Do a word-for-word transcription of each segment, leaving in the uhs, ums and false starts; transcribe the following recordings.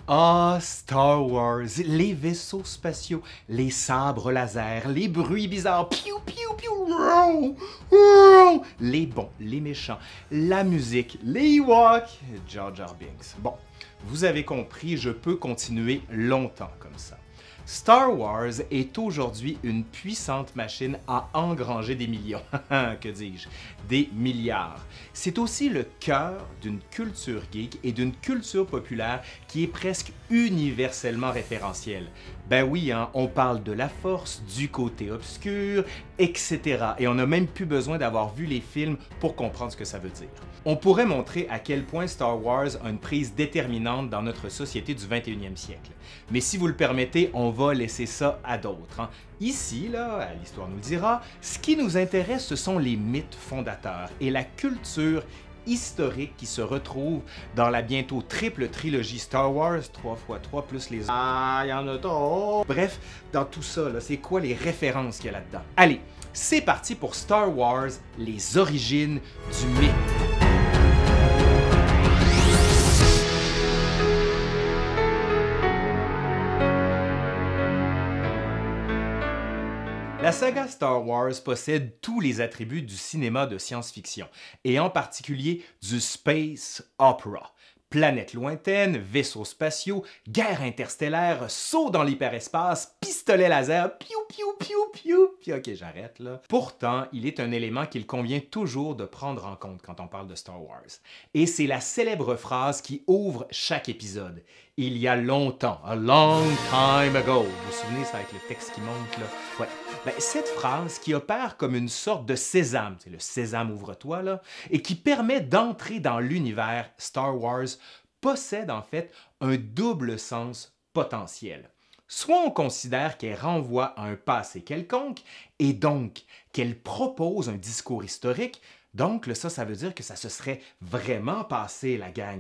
Ah, Star Wars, les vaisseaux spatiaux, les sabres laser, les bruits bizarres, piou, piou, piou, row, row, les bons, les méchants, la musique, les Ewoks, Jar Jar Binks. Bon, vous avez compris, je peux continuer longtemps comme ça. Star Wars est aujourd'hui une puissante machine à engranger des millions, que dis-je, des milliards. C'est aussi le cœur d'une culture geek et d'une culture populaire qui est presque universellement référentielle. Ben oui, hein, on parle de la force, du côté obscur, et cetera. Et on n'a même plus besoin d'avoir vu les films pour comprendre ce que ça veut dire. On pourrait montrer à quel point Star Wars a une prise déterminante dans notre société du vingt et unième siècle. Mais si vous le permettez, on va laisser ça à d'autres. Hein. Ici, là, l'histoire nous le dira, ce qui nous intéresse, ce sont les mythes fondateurs et la culture historique qui se retrouve dans la bientôt triple trilogie Star Wars, trois fois trois plus les... Ah, il y en a trop! Bref, dans tout ça, c'est quoi les références qu'il y a là-dedans? Allez, c'est parti pour Star Wars, les origines du mythe. La saga Star Wars possède tous les attributs du cinéma de science-fiction, et en particulier du space opera. Planètes lointaines, vaisseaux spatiaux, guerre interstellaire, saut dans l'hyperespace, pistolet laser, piou piou piou piou, puis ok j'arrête là. Pourtant, il est un élément qu'il convient toujours de prendre en compte quand on parle de Star Wars. Et c'est la célèbre phrase qui ouvre chaque épisode. Il y a longtemps, a long time ago. Vous vous souvenez, c'est avec le texte qui monte là? Ouais. Ben, cette phrase qui opère comme une sorte de sésame, c'est le sésame ouvre-toi là, et qui permet d'entrer dans l'univers Star Wars, possède en fait un double sens potentiel. Soit on considère qu'elle renvoie à un passé quelconque, et donc qu'elle propose un discours historique, donc ça, ça veut dire que ça se serait vraiment passé, la gang.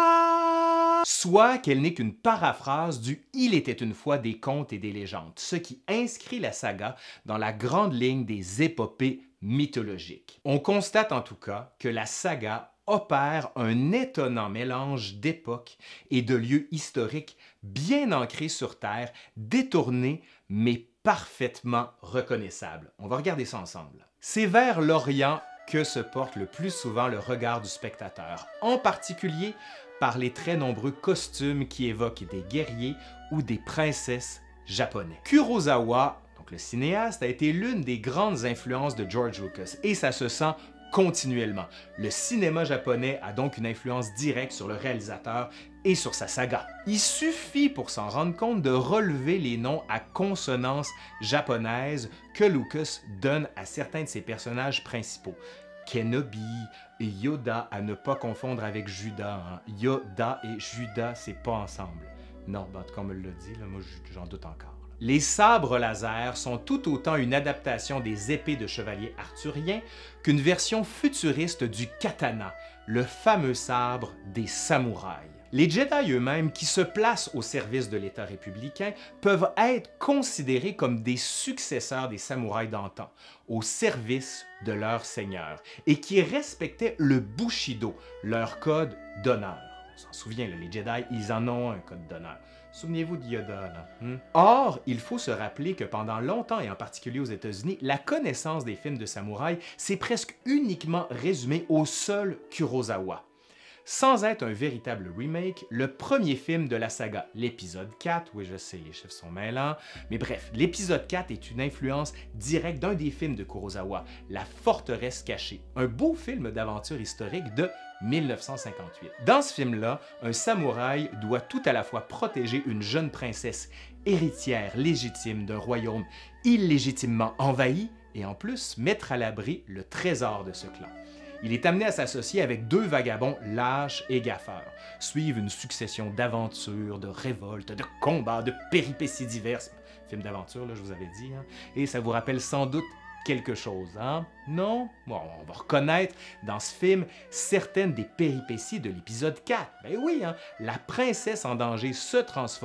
What? Soit qu'elle n'est qu'une paraphrase du « Il était une fois des contes et des légendes », ce qui inscrit la saga dans la grande ligne des épopées mythologiques. On constate en tout cas que la saga opère un étonnant mélange d'époques et de lieux historiques bien ancrés sur Terre, détournés mais parfaitement reconnaissables. On va regarder ça ensemble. C'est vers l'Orient que se porte le plus souvent le regard du spectateur, en particulier par les très nombreux costumes qui évoquent des guerriers ou des princesses japonais. Kurosawa, donc le cinéaste, a été l'une des grandes influences de George Lucas, et ça se sent continuellement. Le cinéma japonais a donc une influence directe sur le réalisateur et sur sa saga. Il suffit pour s'en rendre compte de relever les noms à consonance japonaise que Lucas donne à certains de ses personnages principaux. Kenobi et Yoda, à ne pas confondre avec Judas. Hein. Yoda et Judas, c'est pas ensemble. Non, ben, en tout cas, on me l'a dit, là, moi j'en doute encore. Les sabres laser sont tout autant une adaptation des épées de chevalier arthurien qu'une version futuriste du katana, le fameux sabre des samouraïs. Les Jedi eux-mêmes, qui se placent au service de l'État républicain, peuvent être considérés comme des successeurs des samouraïs d'antan, au service de leur seigneur, et qui respectaient le Bushido, leur code d'honneur. On s'en souvient, là, les Jedi, ils en ont un code d'honneur. Souvenez-vous de Yoda, là. Hmm? Or, il faut se rappeler que pendant longtemps, et en particulier aux États-Unis, la connaissance des films de samouraï s'est presque uniquement résumée au seul Kurosawa. Sans être un véritable remake, le premier film de la saga, l'épisode quatre, oui je sais, les chiffres sont mêlants, mais bref, l'épisode quatre est une influence directe d'un des films de Kurosawa, La Forteresse cachée, un beau film d'aventure historique de mille neuf cent cinquante-huit. Dans ce film-là, un samouraï doit tout à la fois protéger une jeune princesse héritière légitime d'un royaume illégitimement envahi et en plus mettre à l'abri le trésor de ce clan. Il est amené à s'associer avec deux vagabonds lâches et gaffeurs, suivent une succession d'aventures, de révoltes, de combats, de péripéties diverses. Film d'aventure, là, je vous avais dit, hein? Et ça vous rappelle sans doute quelque chose, hein? Non? Bon, on va reconnaître dans ce film certaines des péripéties de l'épisode quatre. Ben oui, hein? La princesse en danger se transforme en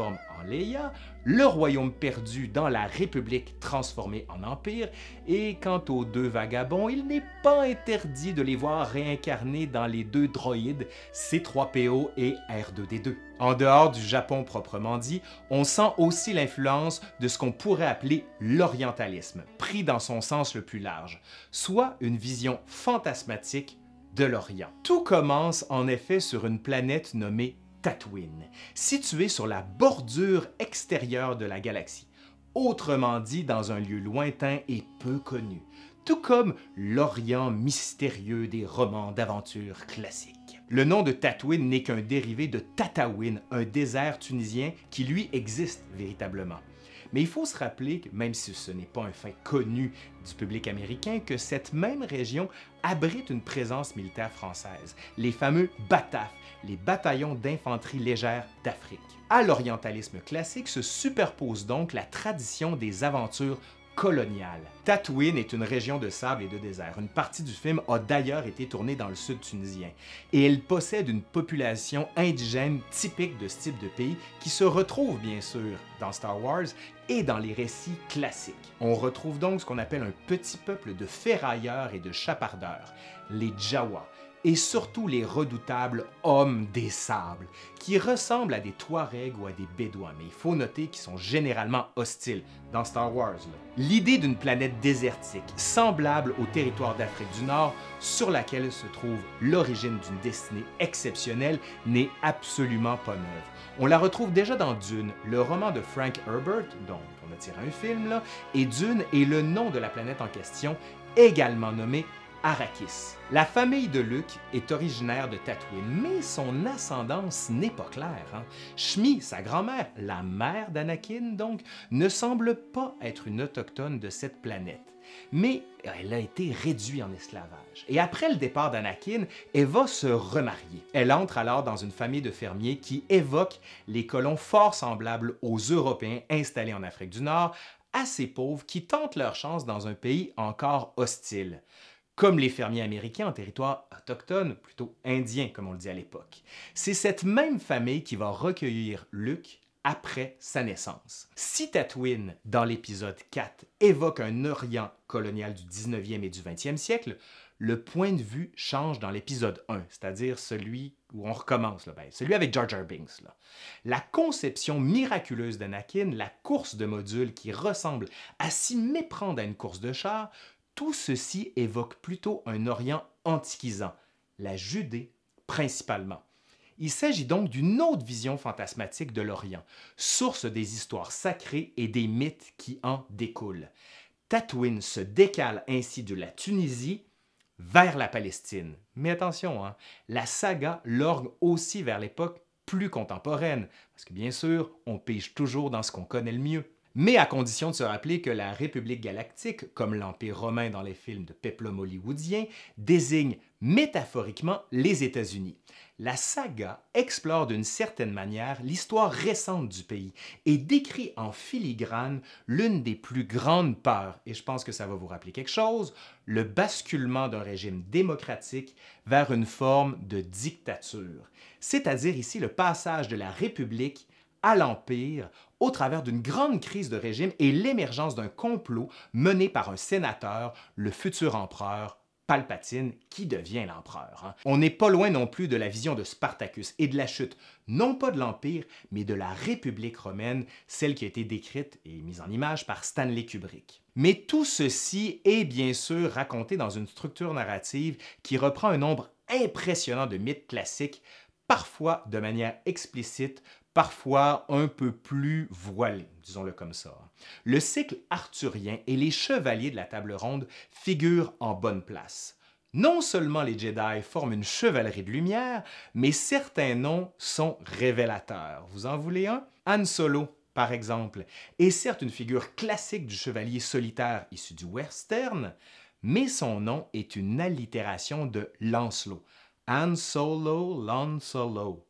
en Leia, le royaume perdu dans la République transformée en empire, et quant aux deux vagabonds, il n'est pas interdit de les voir réincarnés dans les deux droïdes C trois P O et R deux D deux. En dehors du Japon proprement dit, on sent aussi l'influence de ce qu'on pourrait appeler l'orientalisme, pris dans son sens le plus large, soit une vision fantasmatique de l'Orient. Tout commence en effet sur une planète nommée Tatooine, située sur la bordure extérieure de la galaxie, autrement dit dans un lieu lointain et peu connu, tout comme l'Orient mystérieux des romans d'aventure classiques. Le nom de Tatooine n'est qu'un dérivé de Tataouine, un désert tunisien qui lui existe véritablement. Mais il faut se rappeler, que, même si ce n'est pas un fait connu du public américain, que cette même région abrite une présence militaire française, les fameux B A T A F, les bataillons d'infanterie légère d'Afrique. À l'orientalisme classique se superpose donc la tradition des aventures coloniale. Tatooine est une région de sable et de désert. Une partie du film a d'ailleurs été tournée dans le sud tunisien et elle possède une population indigène typique de ce type de pays qui se retrouve bien sûr dans Star Wars et dans les récits classiques. On retrouve donc ce qu'on appelle un petit peuple de ferrailleurs et de chapardeurs, les Jawa, et surtout les redoutables hommes des sables, qui ressemblent à des Touaregs ou à des Bédouins, mais il faut noter qu'ils sont généralement hostiles dans Star Wars. L'idée d'une planète désertique, semblable au territoire d'Afrique du Nord, sur laquelle se trouve l'origine d'une destinée exceptionnelle, n'est absolument pas neuve. On la retrouve déjà dans Dune, le roman de Frank Herbert, dont on a tiré un film, là, et Dune est le nom de la planète en question, également nommée Arrakis. La famille de Luke est originaire de Tatooine, mais son ascendance n'est pas claire. Hein? Shmi, sa grand-mère, la mère d'Anakin donc, ne semble pas être une autochtone de cette planète. Mais elle a été réduite en esclavage. Et après le départ d'Anakin, elle va se remarier. Elle entre alors dans une famille de fermiers qui évoque les colons fort semblables aux Européens installés en Afrique du Nord, assez pauvres qui tentent leur chance dans un pays encore hostile, comme les fermiers américains en territoire autochtone, plutôt indien comme on le dit à l'époque. C'est cette même famille qui va recueillir Luke après sa naissance. Si Tatooine, dans l'épisode quatre, évoque un Orient colonial du dix-neuvième et du vingtième siècle, le point de vue change dans l'épisode un, c'est-à-dire celui où on recommence, là, ben, celui avec Jar Jar Binks. Là. La conception miraculeuse d'Anakin, la course de modules qui ressemble à s'y méprendre à une course de char, tout ceci évoque plutôt un Orient antiquisant, la Judée principalement. Il s'agit donc d'une autre vision fantasmatique de l'Orient, source des histoires sacrées et des mythes qui en découlent. Tatooine se décale ainsi de la Tunisie vers la Palestine. Mais attention, hein, la saga l'orgue aussi vers l'époque plus contemporaine, parce que bien sûr, on pige toujours dans ce qu'on connaît le mieux. Mais à condition de se rappeler que la République galactique, comme l'Empire romain dans les films de péplum hollywoodien, désigne métaphoriquement les États-Unis. La saga explore d'une certaine manière l'histoire récente du pays et décrit en filigrane l'une des plus grandes peurs, et je pense que ça va vous rappeler quelque chose, le basculement d'un régime démocratique vers une forme de dictature, c'est-à-dire ici le passage de la République à l'Empire au travers d'une grande crise de régime et l'émergence d'un complot mené par un sénateur, le futur empereur Palpatine, qui devient l'empereur. Hein. On n'est pas loin non plus de la vision de Spartacus et de la chute, non pas de l'Empire, mais de la République romaine, celle qui a été décrite et mise en image par Stanley Kubrick. Mais tout ceci est bien sûr raconté dans une structure narrative qui reprend un nombre impressionnant de mythes classiques, parfois de manière explicite, parfois un peu plus voilé, disons-le comme ça. Le cycle arthurien et les chevaliers de la table ronde figurent en bonne place. Non seulement les Jedi forment une chevalerie de lumière, mais certains noms sont révélateurs. Vous en voulez un? Han Solo, par exemple, est certes une figure classique du chevalier solitaire issu du western, mais son nom est une allitération de Lancelot. Han Solo, Lan Solo.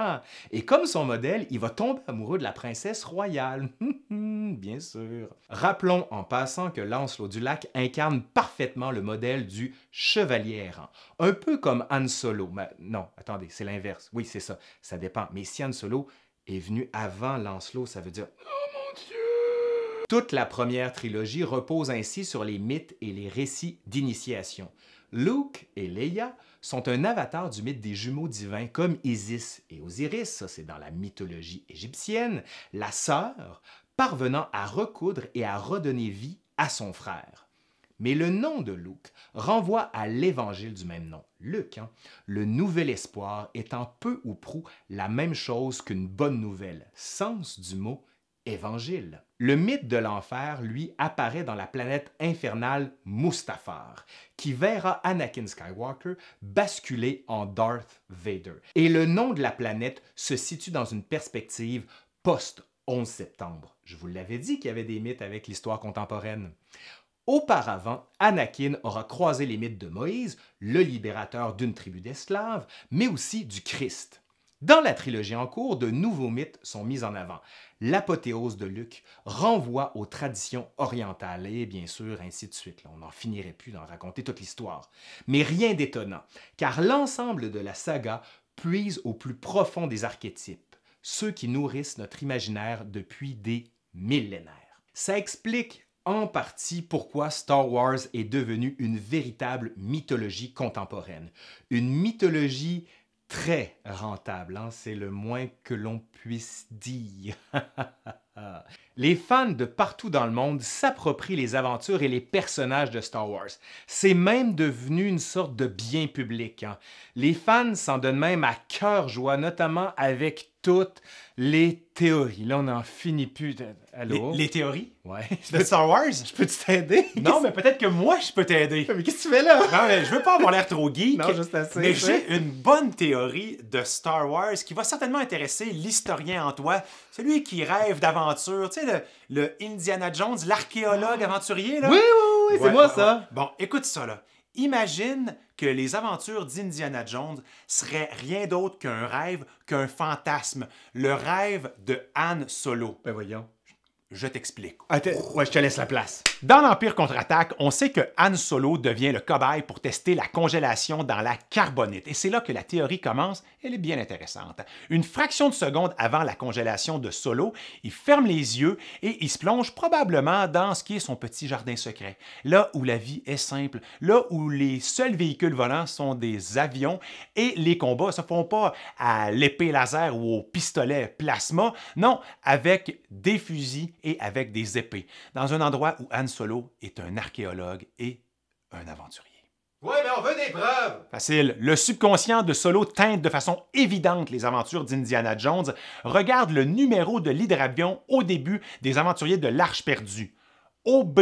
Et comme son modèle, il va tomber amoureux de la princesse royale. Bien sûr. Rappelons en passant que Lancelot du Lac incarne parfaitement le modèle du chevalier errant. Un peu comme Han Solo. Mais non, attendez, c'est l'inverse. Oui, c'est ça. Ça dépend. Mais si Han Solo est venu avant Lancelot, ça veut dire « Oh mon Dieu! » Toute la première trilogie repose ainsi sur les mythes et les récits d'initiation. Luke et Leia sont un avatar du mythe des jumeaux divins comme Isis et Osiris, ça c'est dans la mythologie égyptienne, la sœur parvenant à recoudre et à redonner vie à son frère. Mais le nom de Luke renvoie à l'évangile du même nom, Luc, hein? Le nouvel espoir étant peu ou prou la même chose qu'une bonne nouvelle, sens du mot évangile. Le mythe de l'enfer, lui, apparaît dans la planète infernale Mustafar, qui verra Anakin Skywalker basculer en Darth Vader. Et le nom de la planète se situe dans une perspective post onze septembre. Je vous l'avais dit qu'il y avait des mythes avec l'histoire contemporaine. Auparavant, Anakin aura croisé les mythes de Moïse, le libérateur d'une tribu d'esclaves, mais aussi du Christ. Dans la trilogie en cours, de nouveaux mythes sont mis en avant. L'apothéose de Luke renvoie aux traditions orientales et bien sûr, ainsi de suite. On n'en finirait plus d'en raconter toute l'histoire. Mais rien d'étonnant, car l'ensemble de la saga puise au plus profond des archétypes, ceux qui nourrissent notre imaginaire depuis des millénaires. Ça explique en partie pourquoi Star Wars est devenu une véritable mythologie contemporaine. Une mythologie très rentable, hein? C'est le moins que l'on puisse dire. Les fans de partout dans le monde s'approprient les aventures et les personnages de Star Wars. C'est même devenu une sorte de bien public, hein? Les fans s'en donnent même à cœur joie, notamment avec toutes les théories. Là, on n'en finit plus. De... Allô? Les, les théories? Ouais. De Star Wars? Je peux t'aider? Non, mais peut-être que moi, je peux t'aider. Mais qu'est-ce que tu fais là? Non, mais je veux pas avoir l'air trop geek, non, juste assez, mais j'ai une bonne théorie de Star Wars qui va certainement intéresser l'historien en toi, celui qui rêve d'aventure, tu sais, le, le Indiana Jones, l'archéologue aventurier, là. Oui, oui, oui, c'est Ouais, moi ouais, ça. ouais. Bon, écoute ça, là. Imagine que les aventures d'Indiana Jones seraient rien d'autre qu'un rêve, qu'un fantasme. Le rêve de Han Solo. Ben voyons. Je t'explique. Attends, ouais, je te laisse la place. Dans l'Empire contre-attaque, on sait que Han Solo devient le cobaye pour tester la congélation dans la carbonite. Et c'est là que la théorie commence. Elle est bien intéressante. Une fraction de seconde avant la congélation de Solo, il ferme les yeux et il se plonge probablement dans ce qui est son petit jardin secret. Là où la vie est simple, là où les seuls véhicules volants sont des avions et les combats ne se font pas à l'épée laser ou au pistolet plasma, non, avec des fusils et avec des épées, dans un endroit où Han Solo est un archéologue et un aventurier. Ouais, mais on veut des preuves! Facile. Le subconscient de Solo teinte de façon évidente les aventures d'Indiana Jones. Regarde le numéro de l'hydravion au début des aventuriers de l'Arche perdue. O B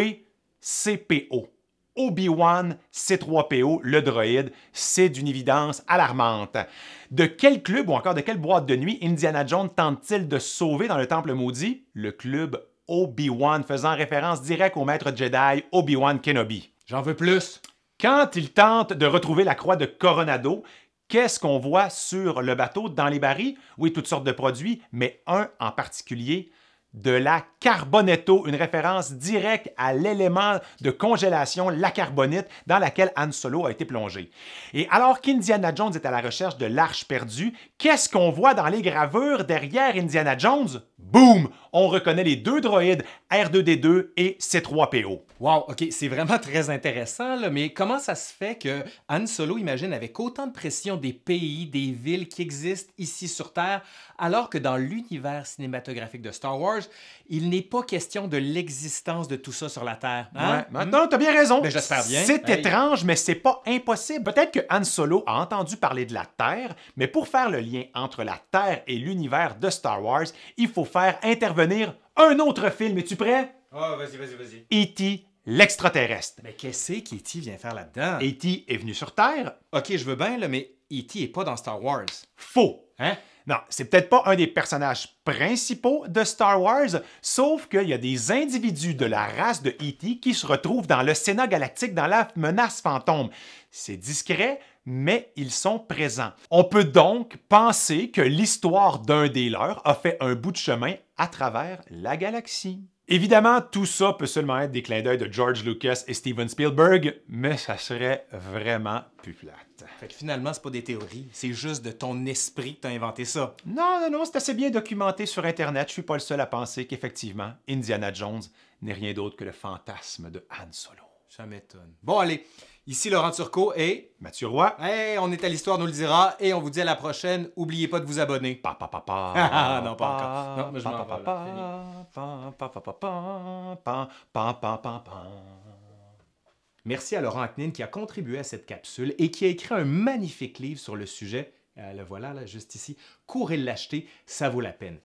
C P O. Obi-Wan C trois P O, le droïde, c'est d'une évidence alarmante. De quel club ou encore de quelle boîte de nuit Indiana Jones tente-t-il de sauver dans le Temple maudit? Le club Obi-Wan, faisant référence directe au maître Jedi Obi-Wan Kenobi. J'en veux plus. Quand il tente de retrouver la croix de Coronado, qu'est-ce qu'on voit sur le bateau dans les barils? Oui, toutes sortes de produits, mais un en particulier, de la carbonetto, une référence directe à l'élément de congélation, la carbonite, dans laquelle Han Solo a été plongé. Et alors qu'Indiana Jones est à la recherche de l'Arche perdue, qu'est-ce qu'on voit dans les gravures derrière Indiana Jones? Boum! On reconnaît les deux droïdes R deux D deux et C trois P O. Wow, ok, c'est vraiment très intéressant, là, mais comment ça se fait que Han Solo imagine avec autant de pression des pays, des villes qui existent ici sur Terre, alors que dans l'univers cinématographique de Star Wars, il n'est pas question de l'existence de tout ça sur la Terre. Hein? Ouais, maintenant, t'as bien raison. Ben, j'espère bien. C'est Hey. étrange, mais c'est pas impossible. Peut-être que Han Solo a entendu parler de la Terre, mais pour faire le lien entre la Terre et l'univers de Star Wars, il faut faire intervenir un autre film. Es-tu prêt? Oh, vas-y, vas-y, vas-y. E T l'extraterrestre. Mais qu'est-ce qu'E T vient faire là-dedans? E T est venu sur Terre. Ok, je veux bien, là, mais E T est pas dans Star Wars. Faux. Hein? Non, c'est peut-être pas un des personnages principaux de Star Wars, sauf qu'il y a des individus de la race de E T qui se retrouvent dans le Sénat galactique dans la menace fantôme. C'est discret, mais ils sont présents. On peut donc penser que l'histoire d'un des leurs a fait un bout de chemin à travers la galaxie. Évidemment, tout ça peut seulement être des clins d'œil de George Lucas et Steven Spielberg, mais ça serait vraiment plus plate. Fait que finalement, c'est pas des théories, c'est juste de ton esprit que t'as inventé ça. Non, non, non, c'est assez bien documenté sur Internet. Je suis pas le seul à penser qu'effectivement, Indiana Jones n'est rien d'autre que le fantasme de Han Solo. Ça m'étonne. Bon, allez, ici Laurent Turcot et... Mathieu Roy. Hey, on est à l'Histoire nous le dira et on vous dit à la prochaine. Oubliez pas de vous abonner. Pa, pa, pa, pa, Ah, non, pas encore. Non, mais je pa, m'en pa, vais, pa, là. Fini. pa, pa, pa, pa, pa, pa, pa, pa, pa, pa. Merci à Laurent Aknin qui a contribué à cette capsule et qui a écrit un magnifique livre sur le sujet. Euh, le voilà, là, juste ici. Courez l'acheter, ça vaut la peine.